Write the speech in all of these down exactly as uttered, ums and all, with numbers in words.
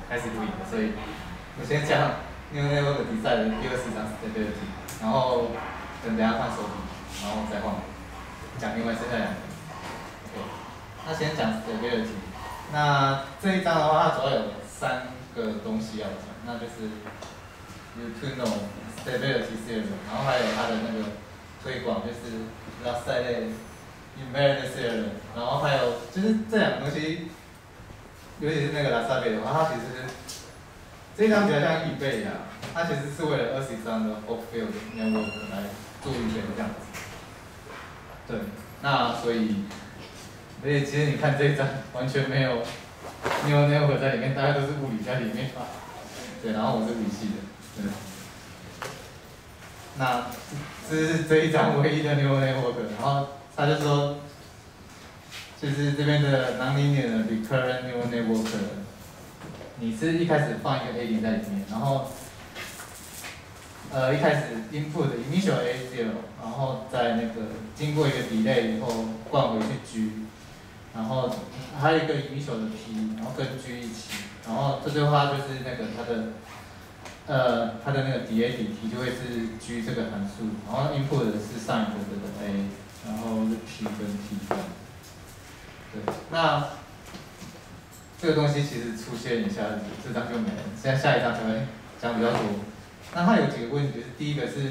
开始录影了，所以我先讲 Neural Network 比赛的第二十章 Stability， 然后等等下换手柄，然后再换讲另外剩下两个。OK， 那先讲 Stability， 那这一章的话，它主要有三个东西要讲，那就是 You to know Stability Theorem， 然后还有它的那个推广，就是 Lassale Invariant Theorem， 然后还有就是这两个东西。尤其是那个拉萨贝的话，它其实是这一张比较像预备啊，它其实是为了二十张的 Hopfield Network 来做预备这样子。对，那所以，而且其实你看这一张完全没有 Neural Network 在里面，大家都是物理在里面嘛。对，然后我是物理系的，对。那这是这一张唯一的 Neural Network， 然后他就说。就是这边的 nonlinear 的 recurrent neural network， 你是一开始放一个 A 零在里面，然后呃一开始 input initial A zero， 然后在那个经过一个 delay 以后灌回去 G， 然后还有一个 initial 的 T， 然后跟 G 一起，然后这句话就是那个它的呃它的那个 D A 底 T 就会是 G 这个函数，然后 input 的是上一个的 A， 然后是 P 跟 T 这样。对，那这个东西其实出现一下子，这张就没了。现在下一张才会讲比较多。那它有几个问题，就是第一个是，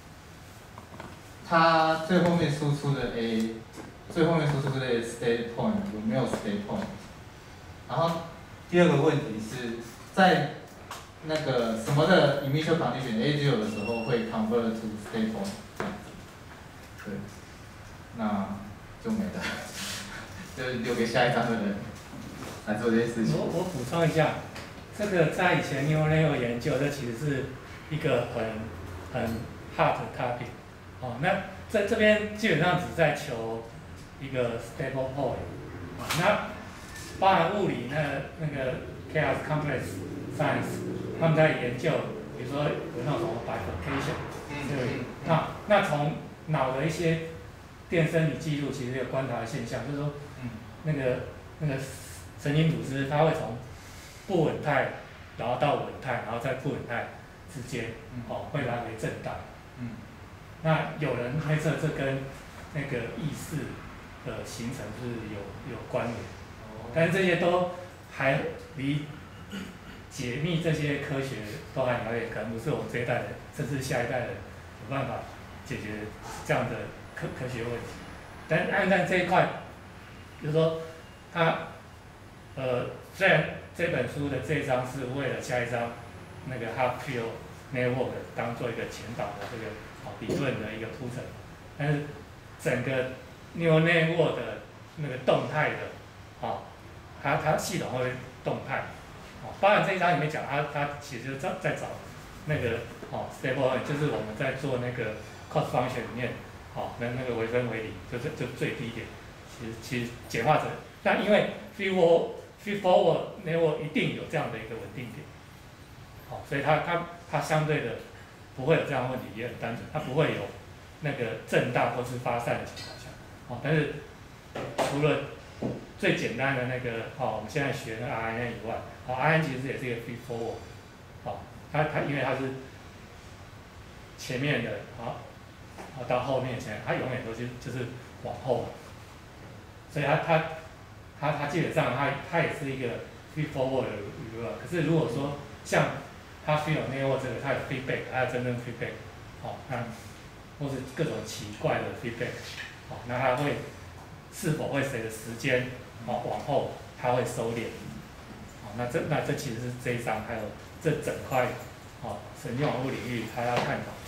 它最后面输出的 A， 最后面输出的 state point 有没有 state point？ 然后第二个问题是在那个什么的 initial condition A zero 的时候会 convert to state point 这样子。对，那就没了。就留给下一章的人来做这些事情。 我我补充一下，这个在以前 Neural Network 研究，这其实是一个很很 hard topic。哦，那在这边基本上只在求一个 stable point。啊，那包含物理那那个 chaos complex science， 他们在研究，比如说有那种什么 bifurcation， 对，那那从脑的一些电生理记录，其实有观察的现象，就是说。那个那个神经组织，它会从不稳态，然后到稳态，然后在不稳态之间，哦，会来回震荡。嗯。那有人推测这跟那个意识的形成是有有关联，但是这些都还离解密这些科学都还遥远，可能不是我们这一代人，甚至下一代人有办法解决这样的科科学问题。但按照这一块。就是说，他，呃，虽然这本书的这一章是为了下一章那个 Hopfield Network 当做一个前导的这个哦理论的一个铺陈，但是整个 Neural Network 的那个动态的，哦，它它系统会动态，哦，包含这一章里面讲，它它其实在在找那个哦 stable， 就是我们在做那个 cost function 里面，哦，那那个微分微理，就是就最低点。其实其实简化成，但因为 feed forward feed forward network 一定有这样的一个稳定点，好，所以它它它相对的不会有这样的问题，也很单纯，它不会有那个震荡或是发散的情况下，好，但是除了最简单的那个，好，我们现在学的 R N N 以外，好 ，R N N 其实也是一个 feed forward， 好，它它因为它是前面的，好，好到后面前，它永远都是就是往后。所以它它它它基本上它它也是一个 feed forward 的语言，可是如果说像它 Hopfield Network 这个，它有 feedback， 它有真正 feedback， 好，那或是各种奇怪的 feedback， 好，那它会是否会随着时间好往后，它会收敛，好，那这那这其实是这一章还有这整块好神经网络领域它要探讨。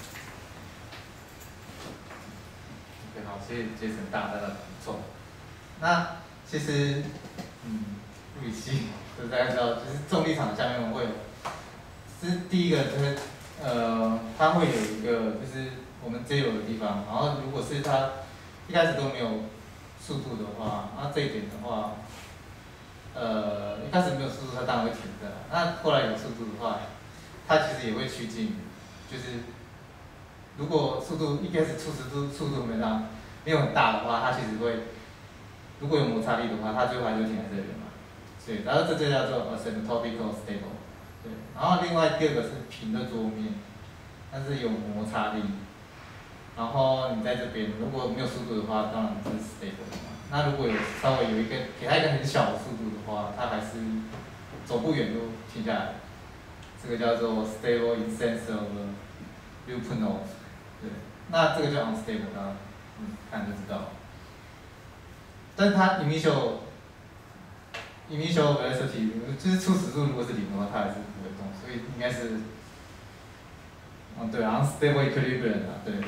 OK， 好，谢谢杰森大大的补充。那其实，嗯，物理系就是大家知道，就是重力场下面会有，是第一个就是呃，它会有一个就是我们 zero 的地方，然后如果是它一开始都没有速度的话，那这一点的话，呃，一开始没有速度，它当然会停的。那后来有速度的话，它其实也会趋近，就是如果速度一开始初始速速度没让没有很大的话，它其实会。如果有摩擦力的话，它最后还是停在这边嘛。 对，然后这就叫做 asymptotical stable。对，然后另外第二个是平的桌面，但是有摩擦力。然后你在这边如果没有速度的话，当然是 stable 的嘛。那如果有稍微有一个给它一个很小的速度的话，它还是走不远就停下来。这个叫做 stable in sense of loop node。对，那这个叫 unstable， 大家嗯看就知道。但是它 initial initial velocity 就是初始速度如果是零的话，它还是不会动，所以应该是，哦对 unstable equilibrium 啊，对。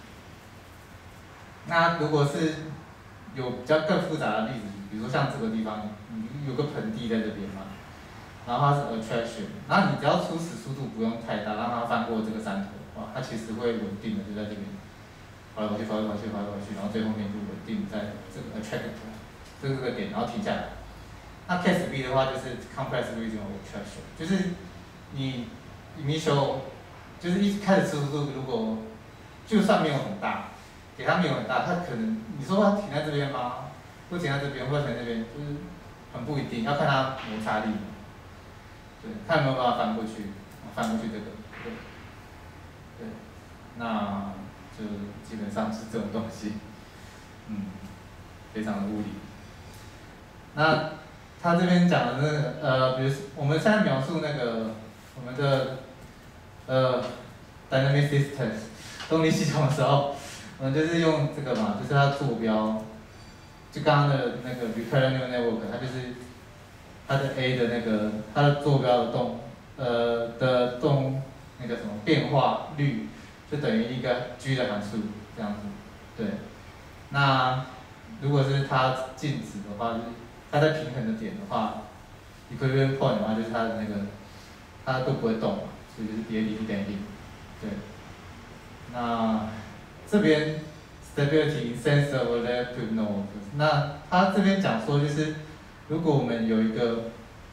那如果是有比较更复杂的例子，比如说像这个地方，有个盆地在这边嘛，然后它是 attraction， 然后你只要初始速度不用太大，让它翻过这个山头的话，它其实会稳定的就在这边，跑来跑去，跑来跑去，跑来跑去，然后最后面就稳定在这个 attract 这个点，然后停下来。那 case B 的话就是 compress region of attraction， 就是你 initial 就是一开始速度如果就算没有很大。给它没有很大，它可能你说它停在这边吗？或停在这边，或停在这边，就是很不一定，要看它摩擦力。对，看有没有办法翻过去，翻过去这个，对，对，那就基本上是这种东西，嗯，非常的物理。那他这边讲的那个呃，比如我们现在描述那个我们的呃 dynamic systems 动力系统的时候。我们就是用这个嘛，就是它坐标，就刚刚的那个 recurrent neural network， 它就是它的 A 的那个它的坐标的动呃的动那个什么变化率，就等于一个 G 的函数这样子，对。那如果是它静止的话，就是它在平衡的点的话 ，equilibrium point 的话就是它的那个它都不会动嘛，所以就是叠零等于零，对。那这边 stability in sense of loop node， 那他这边讲说就是，如果我们有一个，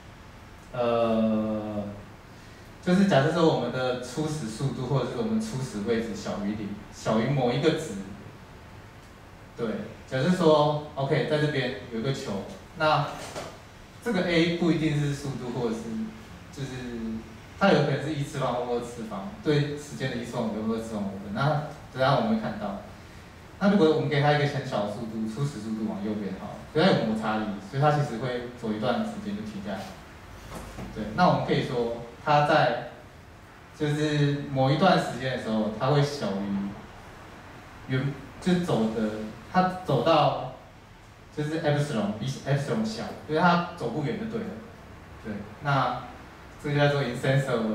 呃，就是假设说我们的初始速度或者是我们初始位置小于零，小于某一个值，对，假设说 OK 在这边有一个球，那这个 A 不一定是速度或者是就是它有可能是一次方或二次方，对时间的一次方跟二次方部分，那等下我们会看到。那如果我们给它一个很小的速度，初始速度往右边好了，可是它有摩擦力，所以它其实会走一段时间就停下来。对，那我们可以说它在就是某一段时间的时候，它会小于原就走的，它走到就是 epsilon 比 epsilon 小，就是它走不远就对了。对，那这个叫做 in sense of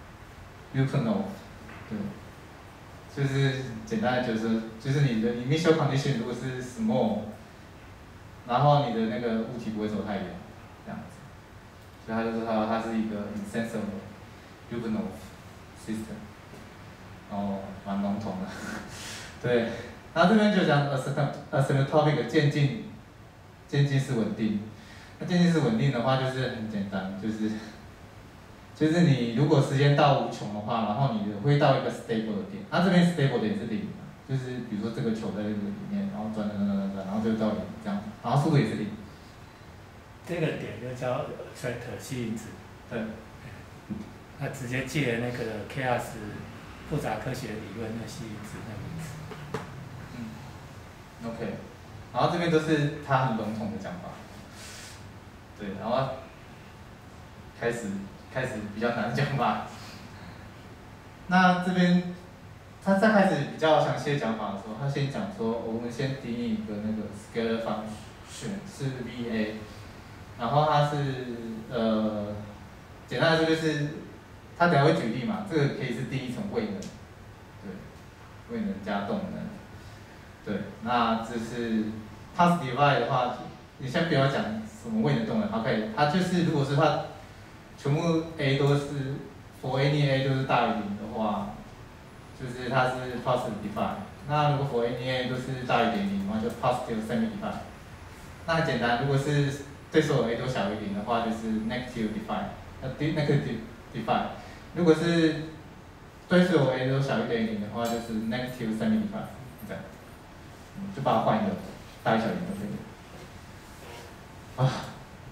loop node， 对。就是简单的就是，就是你的 initial condition 如果是 small， 然后你的那个物体不会走太远，这样子，所以他就说它它是一个 in sense of loop node system， 然后蛮笼统的，对，然后这边就讲 asymptotic 渐进，渐进式稳定，那渐进式稳定的话就是很简单，就是。就是你如果时间到无穷的话，然后你会到一个 stable 的点，它、啊、这边 stable 点是零，就是比如说这个球在这个里面，然后转转转转转，然后就到零这样，然后速度也是零。 这个点就叫 attractor 吸引值。 对。 它直接借那个 chaos 复杂科学理论的吸引值那名词。 嗯。OK， 然后这边都是它很笼统的讲法。对，然后开始。开始比较难讲吧。那这边，他在开始比较详细的讲法的时候，他先讲说，我们先定义一个那个 scalar function 是 V A， 然后它是呃，简单来说就是，他等下会举例嘛，这个可以是定义成位能，对，位能加动能，对，那这是 task divide 的话，你先不要讲什么位能动能 ，OK， 它就是如果是它。全部 A 都是 for any A 都是大于零的话，就是它是 positive divide。那如果 for any A 都是大于点零的话，就 positive semi divide。那很简单，如果是对所有 A 都小于零的话，就是 negative divide， 呃 negative divide。如果是对所有 A 都小于点零的话，就是 negative semi divide。这样，嗯，就把它换一个大于小于零就可以了。啊。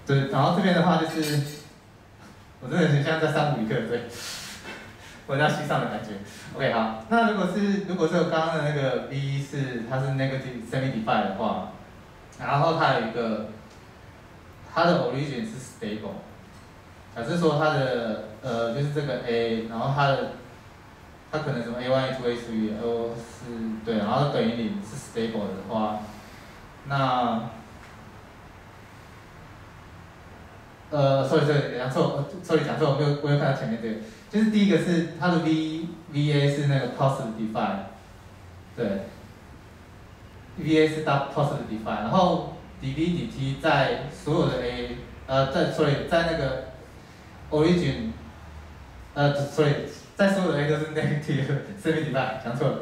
对，然后这边的话就是，我真的很像在上物理课，对，我要西上的感觉。OK， 好，那如果是如果是我刚刚的那个 V 是它是 negative semi-defined 的话，然后它有一个它的 origin 是 stable， 假设说它的呃就是这个 A， 然后它的它可能什么 A one A two A three O 是对，然后等于零是 stable 的话，那呃，sorry sorry，讲错，sorry 讲错，我没有我有看到前面这个，就是第一个是它的 V V A 是那个 positive define， 对 ，V A 是 positive define， 然后 dV dt 在所有的 A， 呃，在 sorry 在那个 origin， 呃 sorry 在所有的 A 都是 negative semi define， 讲错了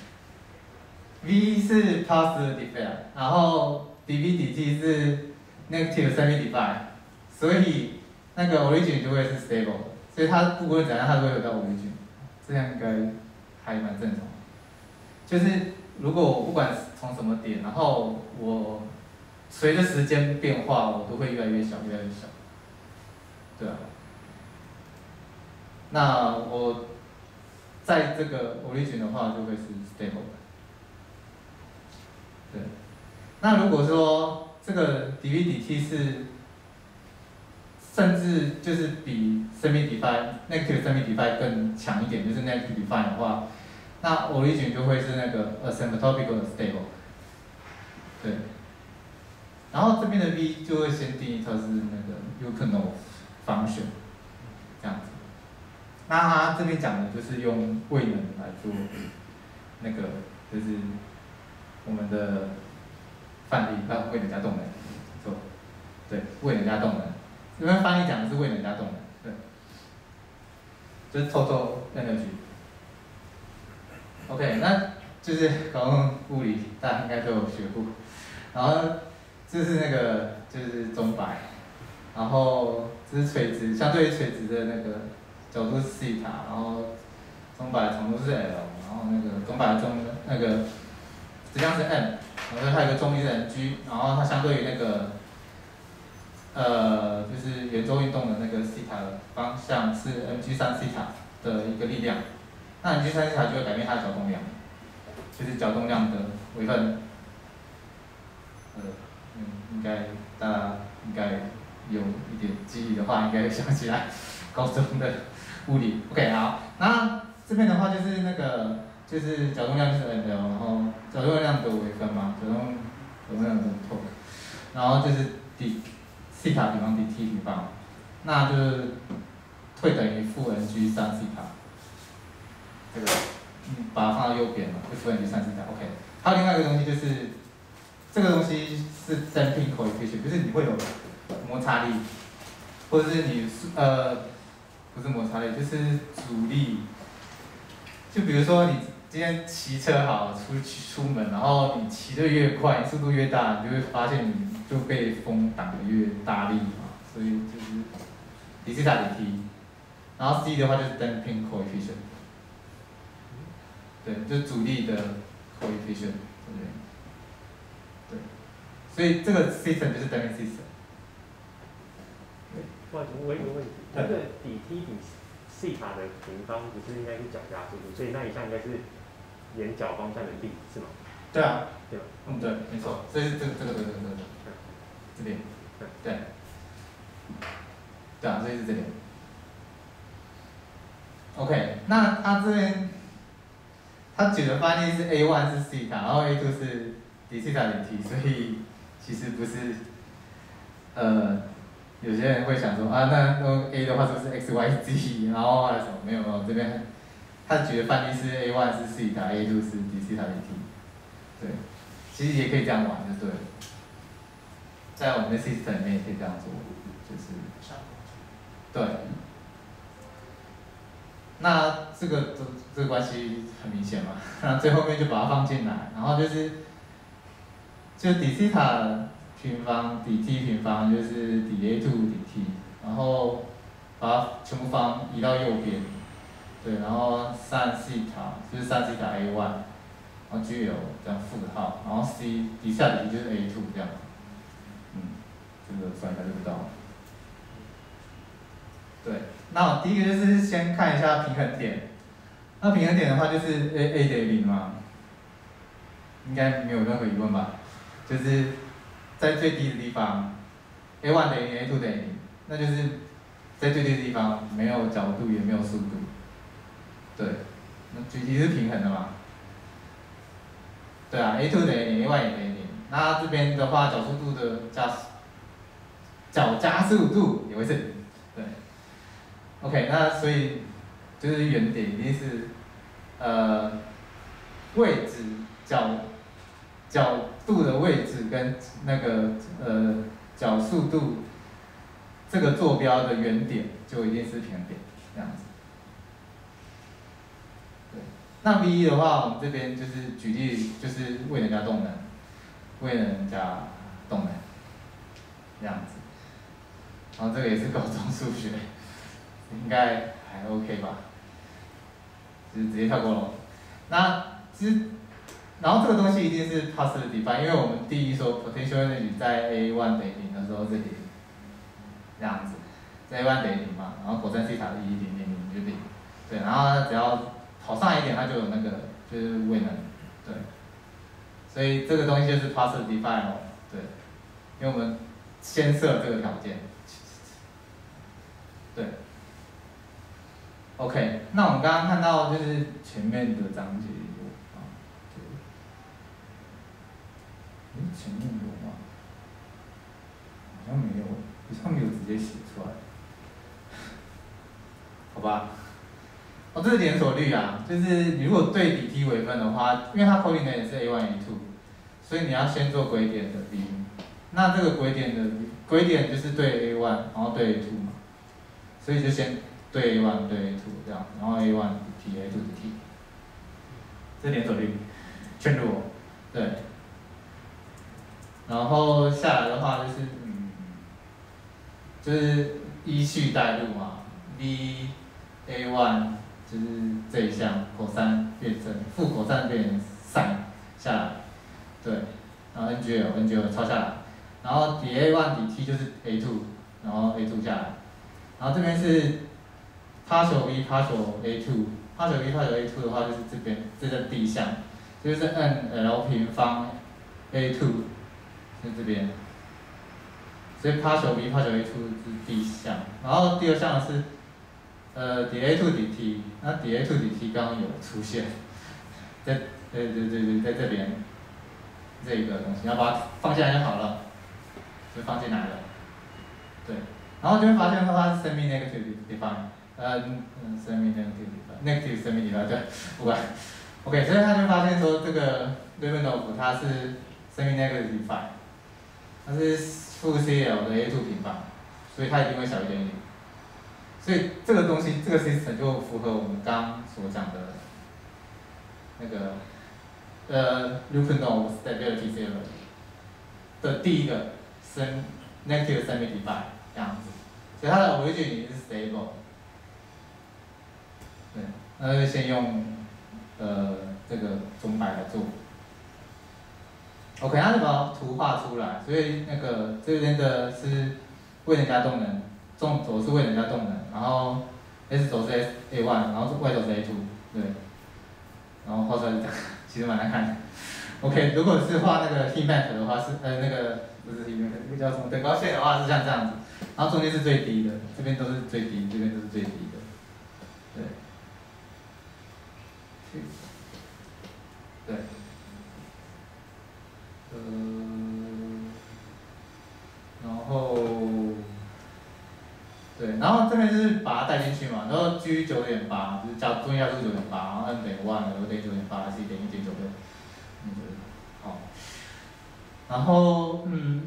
，V 是 positive define， 然后 dV dt 是 negative semi define。所以那个 origin 就会是 stable， 所以它不管怎样，它都会有到 origin， 这样应该还蛮正常。就是如果我不管从什么点，然后我随着时间变化，我都会越来越小，越来越小。对啊。那我在这个 origin 的话，就会是 stable 的。对。那如果说这个 dV dt 是甚至就是比 semi-define negative semi-define 更强一点，就是 negative define 的话，那 origin 就会是那个 asymptotical 的 stable， 对。然后这边的 v 就会先定义它是那个 Yukonov function， 这样子。那它这边讲的就是用位能来做那个，就是我们的范例，啊，位能加动能，错，对，位能加动能。这边翻译讲的是位能加动能，对，就是 total energy。OK， 那就是搞动物理，大家应该都有学过。然后这是那个就是钟摆，然后这是垂直，相对于垂直的那个角度是西塔，然后钟摆的长度是 L， 然后那个钟摆的中那个质量是 m， 然后它有一个重力是 mg， 然后它相对于那个。呃，就是圆周运动的那个西塔的方向是 mg 三西塔的一个力量，那 mg 三西塔就会改变它的角动量，就是角动量的微分。呃，嗯，应该大家应该有一点记忆的话，应该会想起来高中的物理。OK， 好，那这边的话就是那个就是角动量就是 ml， 然后角动量的微分嘛，角动角动量的 torque， 然后就是底。西塔平方 dt 平方，那就是会等于负 mg 三西塔，这个嗯把它放到右边嘛，就负 mg 三西塔 ，OK。还有另外一个东西就是，这个东西是 damping coefficient， 就是你会有摩擦力，或者是你呃不是摩擦力，就是阻力。就比如说你今天骑车好出出门，然后你骑得越快，速度越大，你就会发现你。就被风挡得越大力嘛，所以就是 d 西塔 dt， 然后 c 的话就是 damping coefficient， 对，就是阻力的 coefficient， 对对，所以这个 system 就是 damping system。 不好意思，我有一个问题，那个 dt 比西塔的平方不是应该是角加速度，所以那一项应该是沿角方向的力是吗？ 对啊， 对吧？ 嗯，对，没错，所以是这个这个这个这个。这边，对，对啊，所以是这边。OK， 那他这边，他举的范例是 A 一 是西塔，然后 A 二 是 d 西塔 dt， 所以其实不是，呃，有些人会想说啊，那那 A 的话是不是 x y z， 然后还有什么？没有没有，这边他举的范例是 A 一 是西塔 ，A 二 是 d 西塔 dt， 对，其实也可以这样玩就对了。在我们的 system 里面也可以这样做，就是对。那这个这这个关系很明显嘛，那最后面就把它放进来，然后就是就 d 西塔平方 dt 平方就是 d a 二 dt， 然后把它全部放移到右边，对，然后三西塔就是三西塔 A 一， 然后 G L 这样负号，然后 c 底下 dt 就是 A 二 这样。 这个算一下就知道了。对，那第一个就是先看一下平衡点。那平衡点的话就是 a a 等于零嘛，应该没有任何疑问吧？就是在最低的地方 ，a one 等于零 ，a two 等于零，那就是在最低的地方没有角度也没有速度。对，那举题是平衡的嘛？对啊 ，a two 等于零 ，a one 也等于零。那这边的话，角速度的加角加速度也会是零。对。OK， 那所以就是原点一定是呃位置角角度的位置跟那个呃角速度这个坐标的原点就一定是平衡点这样子。对，那 V 一的话，我们这边就是举例，就是位能加动能，位能加动能这样子。然后这个也是高中数学。应该还 OK 吧，就是直接跳过了。那其实，然后这个东西一定是 positive define， 因为我们第一说 potential energy 在 a one 等于零的时候是零，这样子，在 a one 等于零嘛，然后 cos 西塔是一零零零就零，对，然后它只要跑上一点，它就有那个就是位能，对，所以这个东西就是 positive define 哦，对，因为我们先设这个条件，对。OK， 那我们刚刚看到就是前面的章节有啊，对，诶，前面有吗？好像没有，好像没有直接写出来，好吧？哦，这是连锁率啊，就是你如果对底梯微分的话，因为它 coordinate 也是 a one a two， 所以你要先做轨点的 v， 那这个轨点的轨点就是对 a one， 然后对 a two 嘛，所以就先。对 a one 对 a two 这样，然后 a one 底 a two 底 t， 这是连锁率，圈入，对。然后下来的话就是，嗯，就是依序带入嘛 ，v a one 就是这一项 cos 变成负 cos 变成 sin 下来，对，然后 N G L N G L 抄下来，然后底 a one 底 t 就是 a two， 然后 a two 下来，然后这边是。partial v partial a two， partial v partial a two 的话就是这边，这是第一项，这就是 n l 平方 a two， 是这边，所以 partial v partial a two 是第一项，然后第二项是，呃，底 a two 底 t， 那底 a two 底 t 刚刚有出现，在，对对对对，在这边，这个东西，要把它放下来就好了，就放进来了，对，然后这边发现的话是 semi negative define。呃，嗯 ，semi negative negative semi divide 对，不管 ，OK， 所以他就发现说这个 Riemann 它是 semi negative define， 它是负 C L 的 a two 平方，所以它一定会小于等于零。所以这个东西这个 system 就符合我们刚刚所讲的那个呃 Riemann stability theorem 的第一个 sem negative semi divide 这样子，所以它的 origin 是 stable。对，那就先用呃这个钟摆来做。OK， 它就把图画出来，所以那个这边的是位能加动能，纵轴是位能加动能，然后 S 轴是 a one， 然后 Y 轴是 a two， 对，然后画出来是这样，其实蛮难看的。OK， 如果是画那个 heat map 的话是呃那个不是 heat map， 那个叫什么等高线的话是像这样子，然后中间是最低的，这边都是最低，这边都是最低的，对。对，呃，然后，对，然后这边就是把它带进去嘛，然后 G 九点八，就是加中间加速九点八，然后 n 等于 one， 然后等于九点八 ，c 等于一点九六，嗯，好，然后嗯，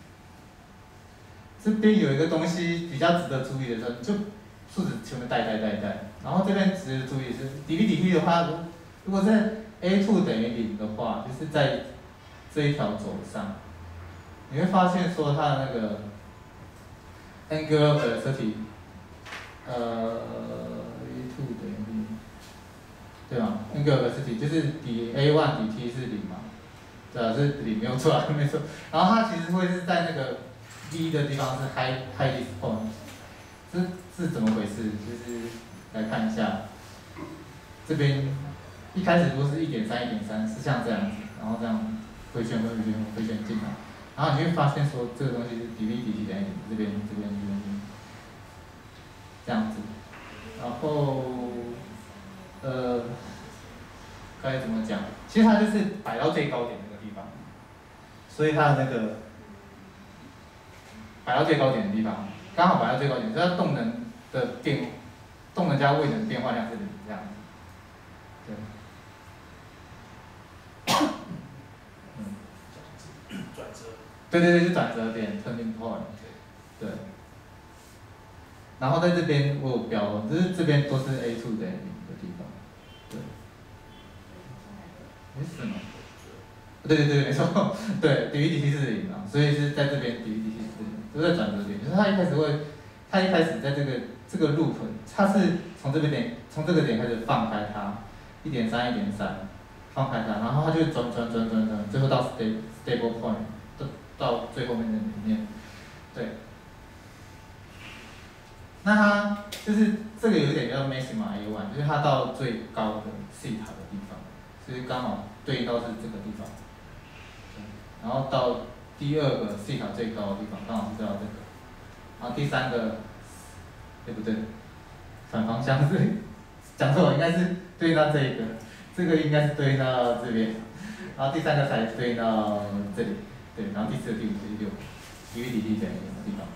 这边有一个东西比较值得注意的时候，就数值全部带带带带，然后这边值得注意是 dV dT 的话，如果在 a two 等于零的话，就是在这一条轴上，你会发现说它的那个 angular velocity， 呃 a two 等于零，对吧 ？angular velocity 就是底 a one 底 t 是零嘛，对啊，是零没有错啊，没错。然后它其实会是在那个 V 的地方是 high highest point， 这是怎么回事？就是来看一下，这边一开始如果是一点三一点三是像这样子，然后这样回旋回旋回旋进来，然后你会发现说这个东西是 dV dt 等于这边这边这边这样子，然后呃该怎么讲？其实它就是摆到最高点那个地方，所以它的那个摆到最高点的地方，刚好摆到最高点，所以它动能的变动能加位能变化量是零这样子，对。 转折。 对对对，就转折点 turning point， 对。然后在这边我有标，就是这边都是 A 二 等于零的地方，对。哎是吗？对对对，没错，对 dV dt 是零啊，所以是在这边 dV dt 是零，都在转折点，就是它一开始会，它一开始在这个这个 loop， 它是从这个点从这个点开始放开它，一点三一点三，放开它，然后它就转转转转转，最后到 stable stable point。到最后面的里面，对。那它就是这个有点叫 maxima A 一，就是它到最高的西塔的地方，所以刚好对应到是这个地方。然后到第二个西塔最高的地方，刚好是对到这个。然后第三个，对不对？反方向是讲错了，应该是对应到这一个，这个应该是对应到这边，然后第三个才对应到这里。对，然后第四个、第五个、第六个 ，dV dt 等于零的地方。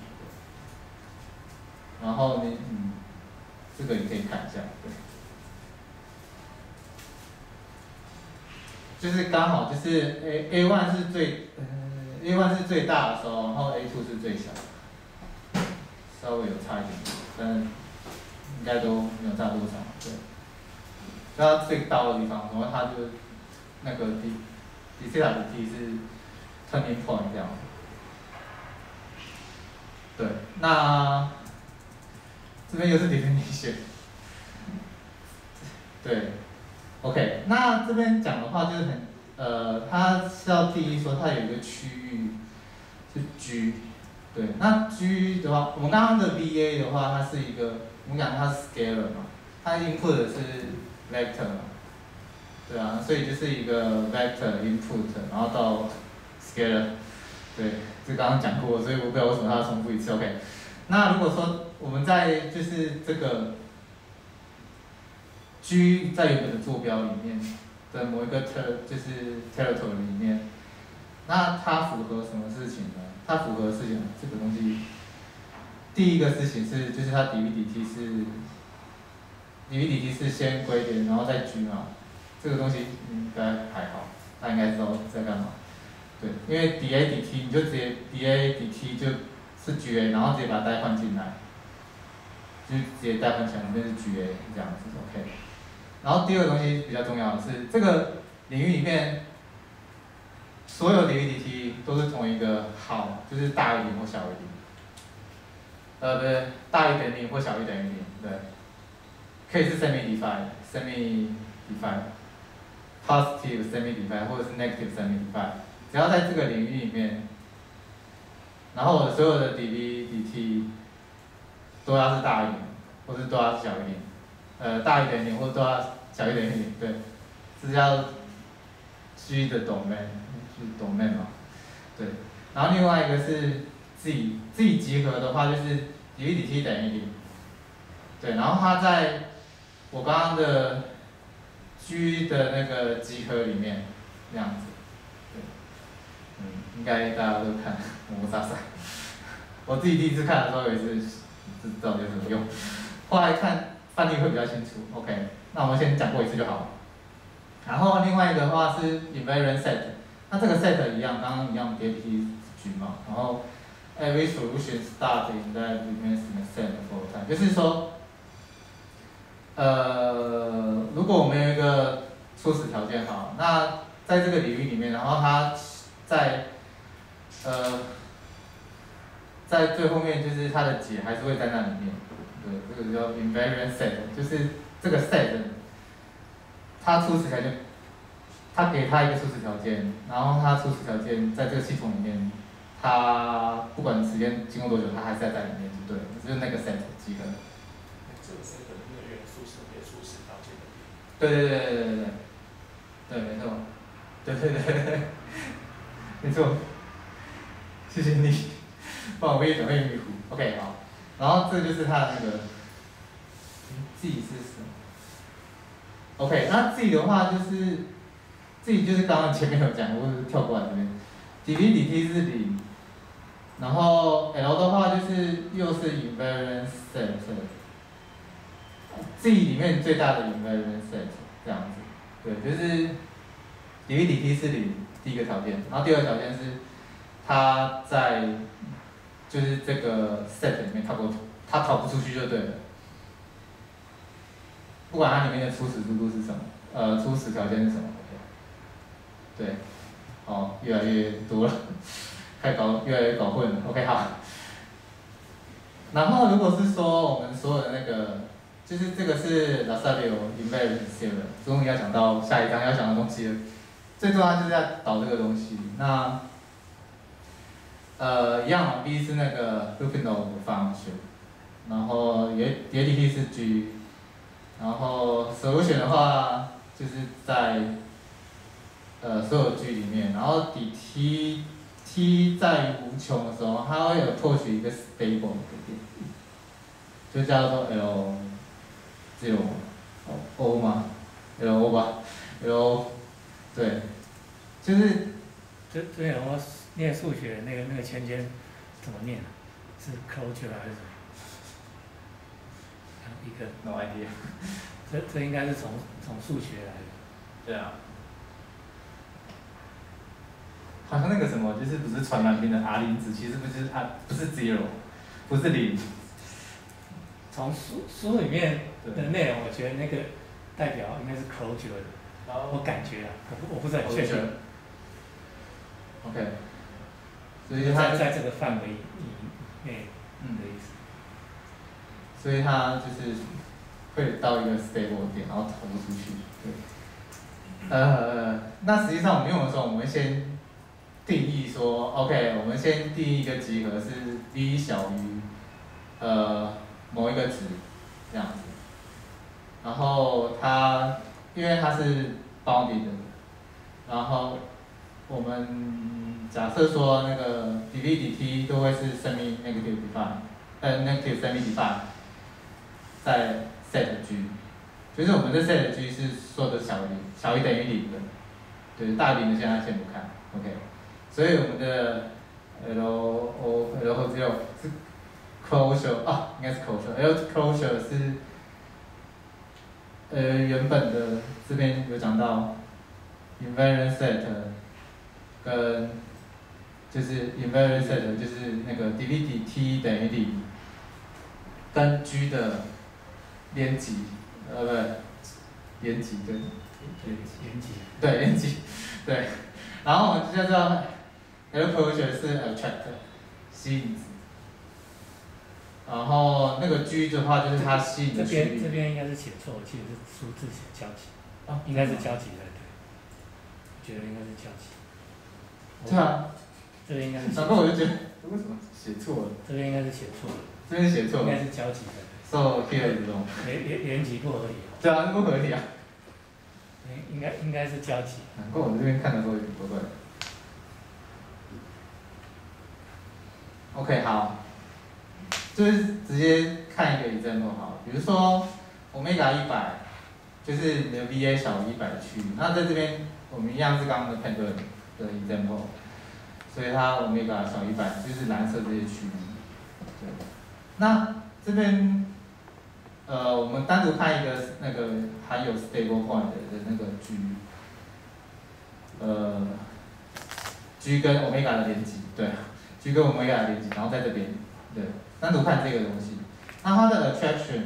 然后呢，嗯，这个你可以看一下，对。就是刚好就是 A A 一 是最，呃 A 一 是最大的时候，然后 A 二 是最小，稍微有差一点，但应该都没有差多少，对。它最高的地方，然后它就那个 d d 西塔的 t 是 turning point 这样子。对，那这边又是 definition。对 ，OK， 那这边讲的话就是很，呃，它是要定义说它有一个区域是 G， 对，那 G 的话，我们刚刚的 V A 的话，它是一个，我们讲它是 scalar 嘛，它 input 的是 vector 嘛，对啊，所以就是一个 vector input， 然后到 scalar， 对，这刚刚讲过，所以我不知道为什么它要重复一次 ，OK。那如果说我们在就是这个 G 在原本的坐标里面的某一个 ter 就是 territory 里面，那它符合什么事情呢？它符合事情这个东西，第一个事情是就是它 dV dt 是 dV dt 是先归点，然后再 G 嘛，这个东西应该还好，大家应该知道在干嘛。对，因为 dA dt 你就直接 dA dt 就是 G A， 然后直接把它代换进来，就直接代换起来，里面是 G A 这样子 ，OK。然后第二个东西比较重要的是，这个领域里面所有 dV dt 都是同一个号，就是大于零或小于零。呃，不对，大于等于零或小于等于零，对。可以是 semi-defined、semi-defined、positive semi-defined 或者是 negative semi-defined， 只要在这个领域里面，然后我的所有的 dV dt 都要是大于零，或是都要小于零。呃，大于等于零或都要小于等于零，对，这叫 G 的 domain， 是 domain 嘛，对。然后另外一个是 Z，Z 集合的话就是 dV dt 等于零，对。然后它在我刚刚的 G 的那个集合里面这样子，对，嗯，应该大家都看摩摩擦擦。我自己第一次看的时候也是不知道有什么用，后来看范例会比较清楚 ，OK， 那我们先讲过一次就好了。然后另外一个的话是 invariant set， 那这个 set 一样，刚刚一样 dApt 是 G 嘛，然后 every solution start in that remains in a set for time， 就是说，呃，如果我们有一个初始条件好，那在这个领域里面，然后它在呃在最后面就是它的解还是会在那里面。对，这个叫 invariant set， 就是这个 set， 它初始条件，它给它一个初始条件，然后它初始条件在这个系统里面它不管时间经过多久，它还是在在里面，就对了，就是那个 set 集合。 这个 set 的那个元素是别初始条件的。 对对对对对对，对没错，对对对对，没错，谢谢你，帮我背准备迷糊。OK 好，然后这就是它的那个 G 是什么 ？OK， 那 G 的话就是 G 就是刚刚前面有讲，我跳过来这边 ，dv dt 是零，然后 L 的话就是又是 invariant set。G 里面最大的 invariant set 这样子，对，就是 dv dt 是零，第一个条件，然后第二个条件是它在就是这个 set 里面逃不它逃不出去就对了，不管它里面的初始速度是什么，呃，初始条件是什么 ，OK， 对，哦，越来越多了，太搞越来越搞混了 ，OK 好。然后如果是说我们所有的那个。就是这个是 Lasalio invariant theorem， 终于要讲到下一章要讲的东西了。最重要就是要导这个东西。那呃一样嘛 ，B 是那个 Lupinov function， 然后也 dt 是 G， 然后 solution 的话就是在呃所有 G 里面，然后底 t t 在无穷的时候，它会有获取一个 stable 的点，就叫做 L。只有 O 吗 ？L O 吧 ，L O， 对，就是这这边我念数学那个那个圈圈怎么念啊？是 closure 还是什么？一个 no idea。 这这应该是从从数学来的。 对啊。好像那个什么，就是不是传染病的 R 零值，其实不是啊，不是 zero， 不是零。 从书书里面的内容，我觉得那个代表应该是 closure 的，我感觉啊，我不我不是很确定。 OK， 所以它在在这个范围以内的意思。 所以它就是会到一个 stable 点，然后投不出去。对。呃，那实际上我们用的时候，我们先定义说 ，OK， 我们先定义一个集合是 v 小于呃。某一个值，这样子，然后它因为它是 bounded 的，然后我们假设说那个 dv dt 都会是 semi negative define， 呃 negative semi define， 在 set G， 就是我们的 set G 是所有的小于零，小于等于零的，对，大于零的现在先不看 ，OK， 所以我们的 L O L 只有是。closure 啊，应该是 closure，L closure 是呃原本的这边有讲到 invariant set 跟就是 invariant set 就是那个 dv dt 等于零跟 G 的连级，呃不对，连级对， 连级对连级对，然后我们就叫做 L closure 是 attractor 吸引值。然后那个 G 的话就是它吸引的区域。 这边这边应该是写错，我记得是数字写交集，啊，应该是交集的，对，我觉得应该是交集。 对啊。 这边应该是。 然后我就觉得为什么写错了？ 这边应该是写错了。 这边写错了。 应该是交集的。 So here 这种。 连连连级不合理。 对啊，不合理啊。 应该应该是交集。 难怪我这边看的时候有点怪怪的。OK 好。就是直接看一个 example 好了，比如说 omega 一百，就是你的 V A 小于一百的区域。那在这边我们一样是刚刚的 pendulum 的 example， 所以它 omega 小于一百就是蓝色这些区域。对。那这边呃我们单独看一个那个含有 stable point 的那个 G， 呃 G 跟 omega 的连级，对 ，G 跟 omega 的连级，然后在这边，对。单独看这个东西，那它的 attraction，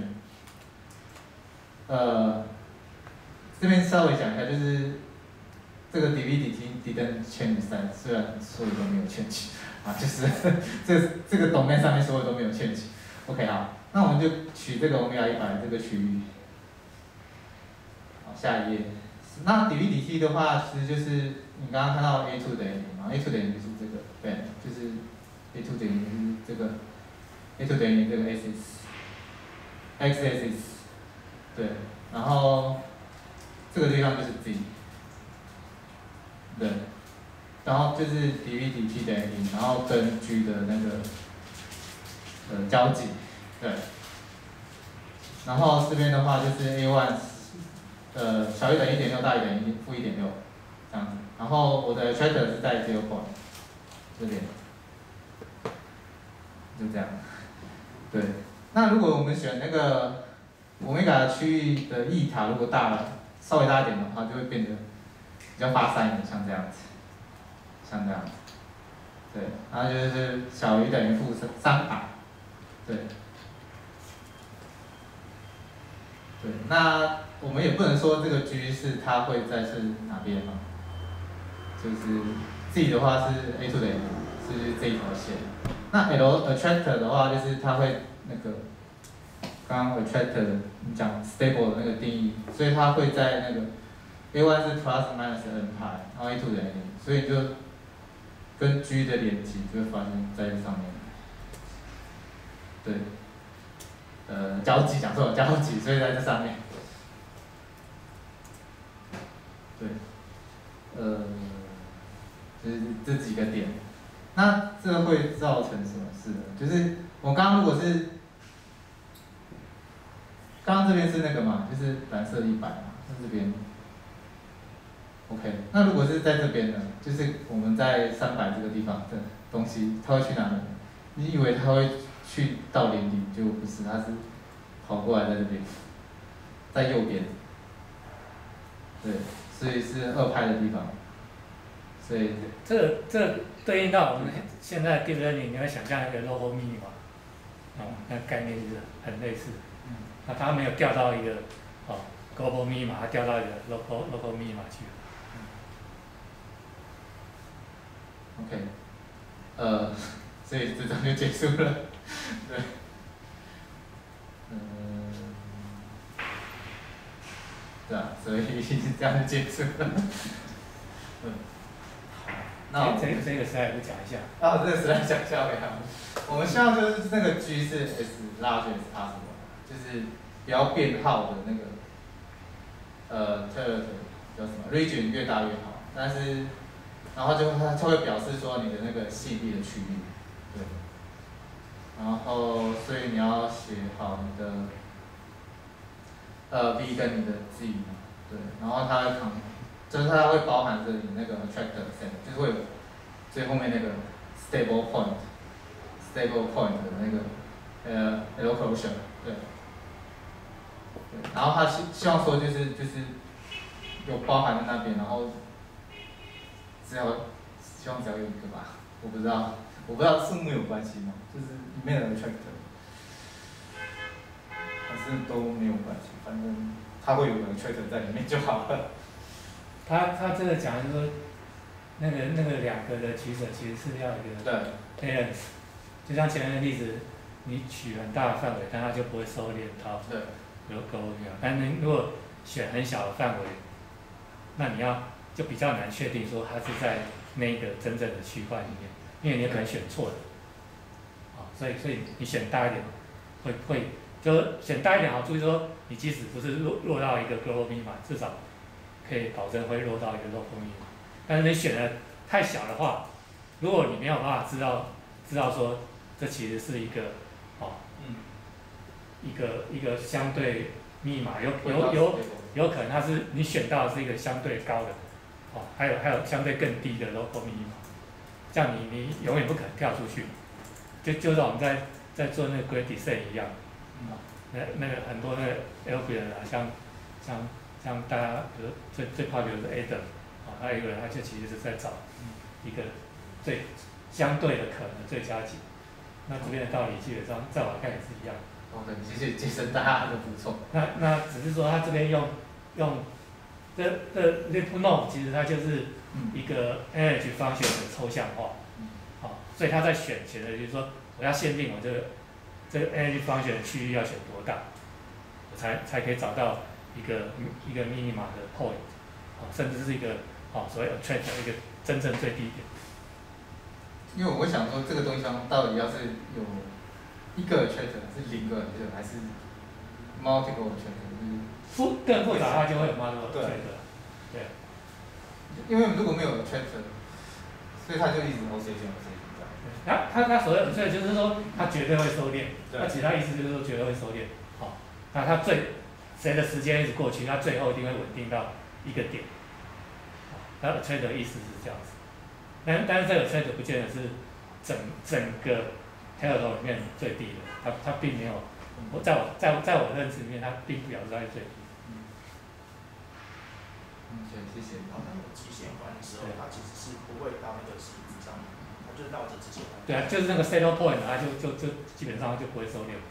呃，这边稍微讲一下，就是这个 dv dt didn't change sign， 虽然所有都没有 change， 啊，就是这这个 domain 上面所有都没有 change。OK 好，那我们就取这个 omega 一百这个区域。好，下一页。那 dv dt 的话，其实就是你刚刚看到 A two 等于零嘛 ？A two 等于就是这个 band， 就是 A two 等于就是这个 A two 等于这个 axis，x axis， 对，然后这个地方就是 z， 对，然后就是 dv dt 等于零，然后跟 g 的那个呃交集，对，然后这边的话就是 a one， 呃小于等于一点六，大于等于负一点六，这样子。然后我的 attractor 是在zero point 这边，就这样。对，那如果我们选那个欧米伽区域的异塔如果大了，稍微大一点的话，就会变得比较发散一点，像这样子，像这样子。对，然后就是小于等于负三百，对。对，那我们也不能说这个 G 是它会在是哪边嘛，就是 Z 的话是 A two 等于零，是这一条线。那 L attractor 的话就是它会那个，刚刚 attractor 你讲 stable 的那个定义，所以它会在那个 A one 是 plus minus n pi， 然后 A two 等于零，所以就跟 G 的连接就会发生在这上面。对。呃，交集讲错了，交集，所以在这上面。对，呃，就是这几个点，那这会造成什么事呢？就是我刚刚如果是，刚刚这边是那个嘛，就是蓝色一百嘛，在这边。OK， 那如果是在这边呢，就是我们在三百这个地方的东西，它会去哪里？你以为它会去到零零，结果不是，它是跑过来在这边，在右边。对，所以是二派的地方。所以这个这个对应到我们现在 deep learning， 你会想象一个 local minima， 哦，那概念是很类似。嗯。那它没有调到一个哦 global minima， 它调到一个 local local minima 去了。 OK， 呃，所以这章就结束了，对，嗯，对啊，所以这样就结束了，嗯， 那我这个这个 slide 不讲一下？ 啊，这个 slide 讲一下给他们。我们希望就是那个 G 是 S large as possible， 就是不要编号的那个，呃 territory 叫什么 region 越大越好，但是。然后就它就会表示说你的那个系列的区域，对。然后所以你要写好你的呃 V 跟你的 Z 嘛，对。然后它会就是它会包含着你那个 attractor set， 就是会有最后面那个 stable point，stable point 的那个呃 allocation， 对。对。然后它希希望说就是就是有包含在那边，然后。只要希望只要有一个吧，我不知道，我不知道数目有关系吗？就是里面的 attractor， 还是都没有关系，反正它会有个 attractor 在里面就好了。 他他这个讲的是说，那个那个两个的取舍其实是要一个 balance， 就像前面的例子，你取很大的范围，但它就不会收敛到有勾掉。但是如果选很小的范围，那你要。就比较难确定说它是在那个真正的区块里面，因为你可能选错了，啊，所以所以你选大一点，会会就选大一点好处是说，你即使不是落落到一个 global minima， 至少可以保证会落到一个 local minima。但是你选的太小的话，如果你没有办法知道知道说这其实是一个哦，嗯，一个一个相对密码，有有有有可能它是你选到的是一个相对高的。哦，还有还有相对更低的 local minima， 这样你你永远不可能跳出去，就就像我们在在做那个 great descent 一样，啊、嗯，那那个很多那个 algorithm 啊，像像像大家比如最最怕比如说 Adam， 啊，还有一个人他就其实是在找一个最相对的可能最佳解，那这边的道理基本上在我看也是一样。 OK， 谢谢杰森大家的补充。 那那只是说他这边用用。这这 leap node 其实它就是一个 energy function 的抽象化，好、哦，所以他在选选的就是说，我要限定我这个这个 energy function 的区域要选多大，我才才可以找到一个一个 minima 的 point， 哦，甚至是一个好、所谓 attract 的一个真正最低点。 因为我会想说，这个东西上到底要是有一个 attractor 是零个 attractor 还是 multiple attractor？ 复更复杂，它就会有 multiple attractor。对。 因为如果没有 attractor，所以它就一直 O C 线 O C 线这样。 它它它所谓的 attractor 就是说它绝对会收敛，那其他意思就是说绝对会收敛。好、那它最随着时间一直过去，它最后一定会稳定到一个点。它的 attractor 意思是这样子。但但是这个 attractor 不见得是整整个 Peloton 里面最低的，它它并没有，我在我在在我的认知里面，它并不表示它是最低。 嗯，谢谢谢。 好，那有极限关的时候，它其实是不会到那个形子上面，它就是绕着直线关。 对啊，就是那个 saddle point， 它就就就基本上就不会收敛。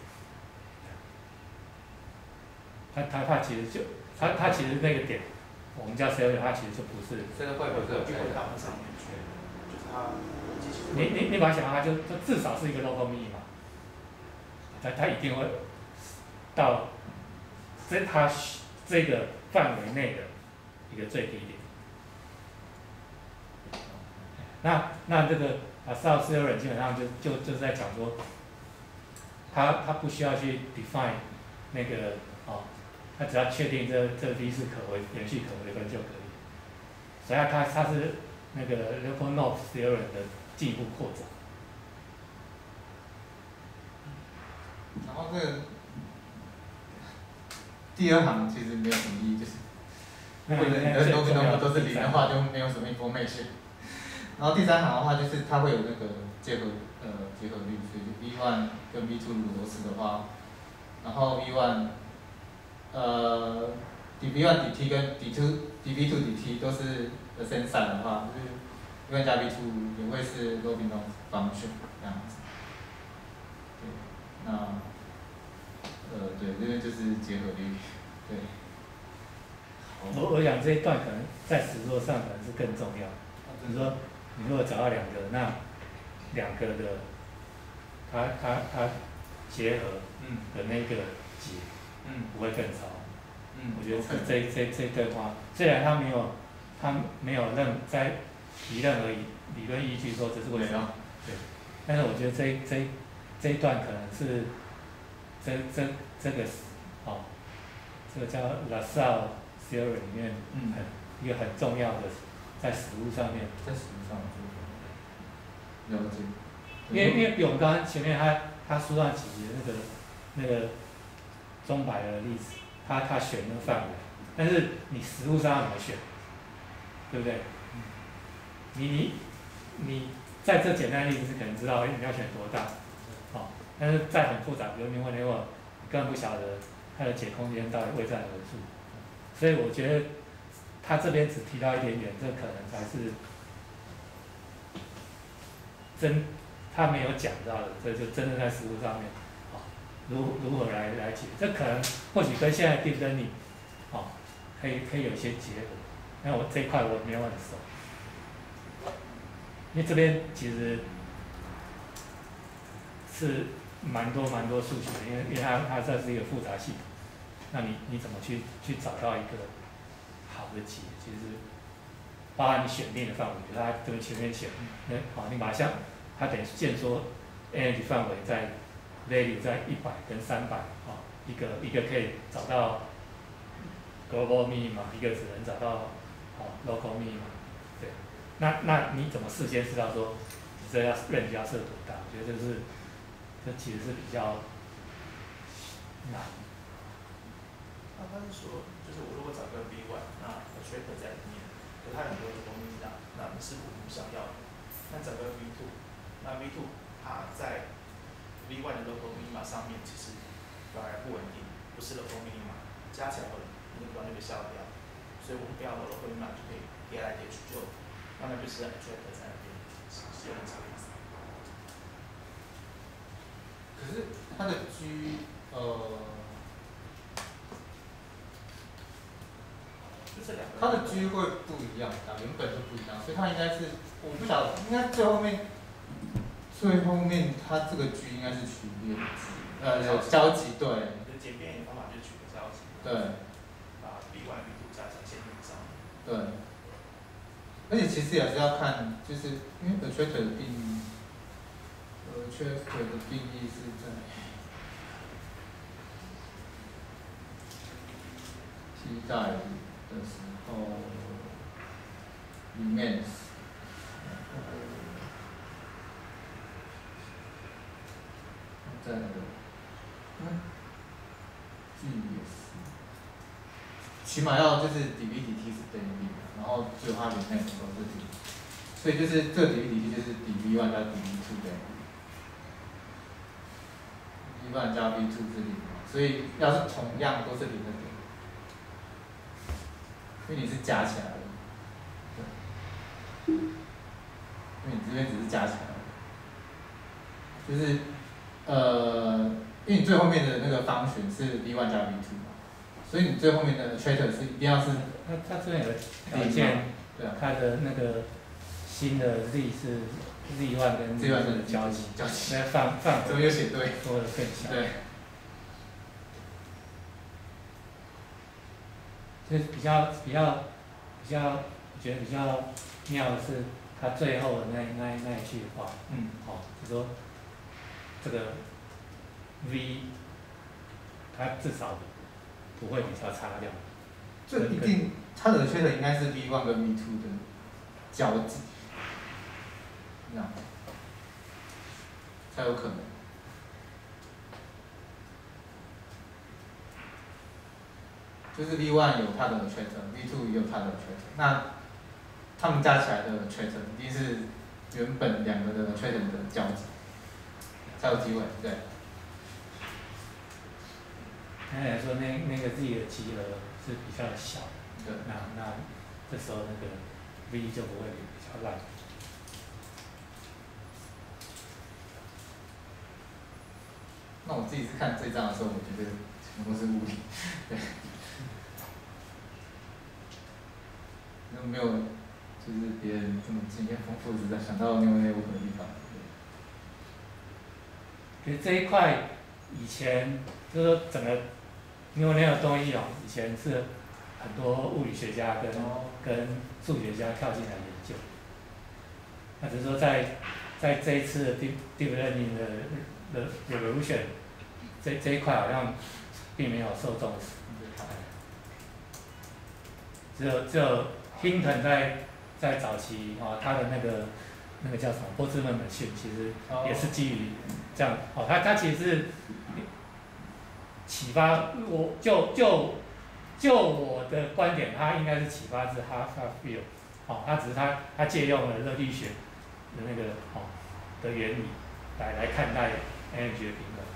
它它它其实就它它其实那个点，我们叫 saddle， 它其实就不是。 saddle point 不是就会到那上面去，就是它机器。 你你你把它想象，它就就至少是一个 local minima， 它它一定会到这它这个范围内的一个最低点。那那这个啊 South theorem 基本上就就就是在讲说，它它不需要去 define 那个哦，它只要确定这这 V 是可微连续可微分就可以。所以它它它是那个 Lyapunov theorem 的进一步扩展。 然后这个第二行其实没有什么意义，就是或者你的 nominal 都是零的话，就没有什么 information。然后第三行的话，就是它会有那个结合呃结合律，所以 V 一 跟 V 二 如果都是的话，然后 V 一 呃 d V 一 dt 跟 d 二 d V 二 dt 都是 the same sign 的话，就是 V 一 加 V 二 也会是 Lyapunov function 这样子。对，那呃对，这边就是结合律，对。 我我想这一段可能在实作上可能是更重要。你说，你如果找到两个，那两个的，它它它结合的那个解， 嗯， 不会更糟。 嗯， 我觉得这这这这对话，虽然它没有，它没有任在提任何理论依据说这是为什么，对，但是我觉得这这这一段可能是这这这个哦，这个叫 LaSalle theory 里面很、嗯、一个很重要的。在实物上面， 在实物上了解。 因为因为比我们刚刚前面他他书上举的那个那个钟摆的例子，他他选那个范围，但是你实物上要怎么选，对不对？你你你在这简单的例子是可能知道你要选多大，哦，但是在很复杂，比如你问你我根本不晓得它的解空间到底位在何处，所以我觉得。他这边只提到一点点，这可能才是真他没有讲到的，这就真的在实物上面，哦，如如何来来解？这可能或许跟现在 deep learning， 哦，可以可以有一些结合。那我这一块我没有很熟，因为这边其实是蛮多蛮多数学的，因为因为它它这是一个复杂系统，那你你怎么去去找到一个？好的解，其实包含你选定的范围，比如它这边前面写，那好，你把它像它等于限缩 energy 范围在 value 在一百跟三百，啊，一个一个可以找到 global minima， 一个只能找到哦 local minima， 对，那那你怎么事先知道说你这要range要设多大？我觉得这是这其实是比较难。 那他是说，就是我如果找个 V 一，那 attractor 在里面，可它有很多的东西，那那是我们想要的。那找个 V 二，那 V 二它在 V 一 的 local minima 上面其实反而不稳定，不是 local minima， 加起来会那个那个消掉，所以我们不要 local minima 就可以叠来叠去就，慢慢就是 attractor 在那边是是有很长的意思。 可是它的 G 呃。它的 G 会不一样，原本就不一样，所以它应该是，我不晓得，应该最后面，最后面它这个 G 应该是取列的 G， 呃，有交集，对。 简便一点方法就是取个交集。 对。 把 V 一 V 二加上限定上。 对。 而且其实也是要看，就是因为 attractor 的定义 ，attractor 的定义是在 T 代的时候里面，在那个，嗯，G也是，起码要就是 D V D T 是等于零，然后只有它里面都是零，所以就是这个 D V D T 就是 D V 一 加 D V 二等于 D V 一 加 V 二是零嘛，所以要是同样都是零的点，因为你是加起来的，对，因为你这边只是加起来的，就是呃，因为你最后面的那个方选是 V 一 加 V 二嘛，所以你最后面的 attractor 是一定要是。 它它这边有个条件， 对啊， 它的那个新的 Z 是 Z 一跟 Z 二的交集， 交集， 那范范怎么有写对？ 说的更小。 对。 就是比较比较比较，我觉得比较妙的是它最后的那那那一句话， 嗯， 好、哦，就说这个 V， 它至少不会比较差掉。 这一定，它的缺点应该是 V 一 跟 V 二的交集，这样才有可能。就是 V 一 有它的 attractor，V 二也有它的 attractor，那它们加起来的 attractor 一定是原本两个的 attractor 的交集，才有机会，对。 刚才说那那个 Z 的集合是比较小， 对， 那那这时候那个 V 就不会比较烂。 那我自己是看这张的时候，我觉得全部都是物理，对。没有，就是别人这么经验丰富，只在想到 neural network 的地方。 其实这一块以前就是说整个 neural network 东西哦，以前是很多物理学家跟、哦、跟数学家跳进来研究。那只是说在在这一次的 deep deep learning 的的 revolution 这这一块好像并没有受重视。只有只有 Hinton 在在早期哦，他的那个那个叫什么波兹曼的训，其实也是基于这样哦，他他其实是启发我，就就就我的观点，他应该是启发自哈哈 field 哦，他只是他他借用了热力学的那个哦的原理来来看待 energy 的平衡。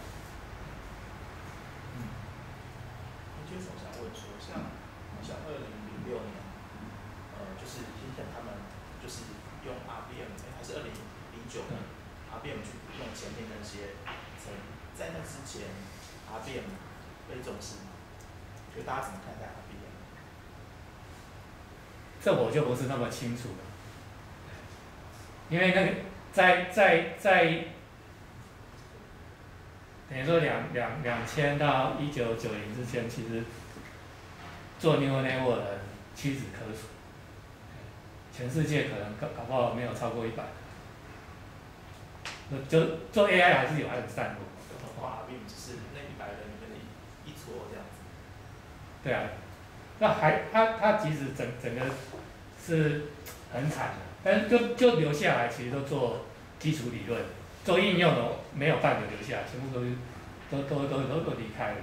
嗯，接着我想问说，像像二零零六年。就是 Hinton 他们就是用 R B M， 哎，还是二零零九年 R B M 去用前面那些层，在那之前 R B M 被重视吗？就大家怎么看待 R B M？ 这我就不是那么清楚了，因为那个在在在等于说两两两千到一九九零之间，其实做 neural network 的人屈指可数。全世界可能搞搞不好没有超过一百，就做 A I 还是有它的散落。 哇，并不是那一百人里面的一一撮这样子。 对啊，那还它它即使整整个是很惨的，但是就就留下来，其实都做基础理论，做应用的没有半个留下来，全部都是都都都都都离开了。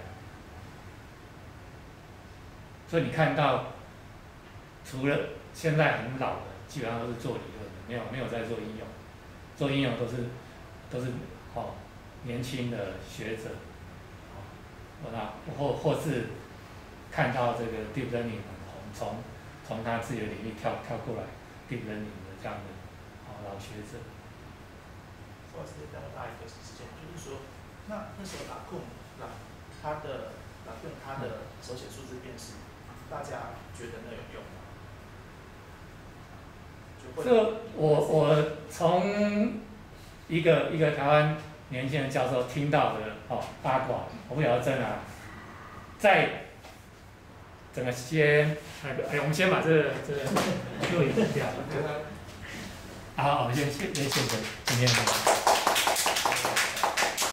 所以你看到，除了现在很老的，基本上都是做理论的，没有没有在做应用，做应用都是都是哦年轻的学者，哦那或或是看到这个 deep learning 很红，从从他自己的领域跳跳过来 deep learning 的这样的哦老学者。 不好意思，再我大一个时间，就是说，那那时候拉控拉他的拉控他的手写数字辨识，大家觉得那有用吗？ 这我我从一个一个台湾年轻的教授听到的哦八卦，我不晓得真啊，在整个先那个，哎，我们先把这个这个录影停掉。好，我们先先先谢谢今天的。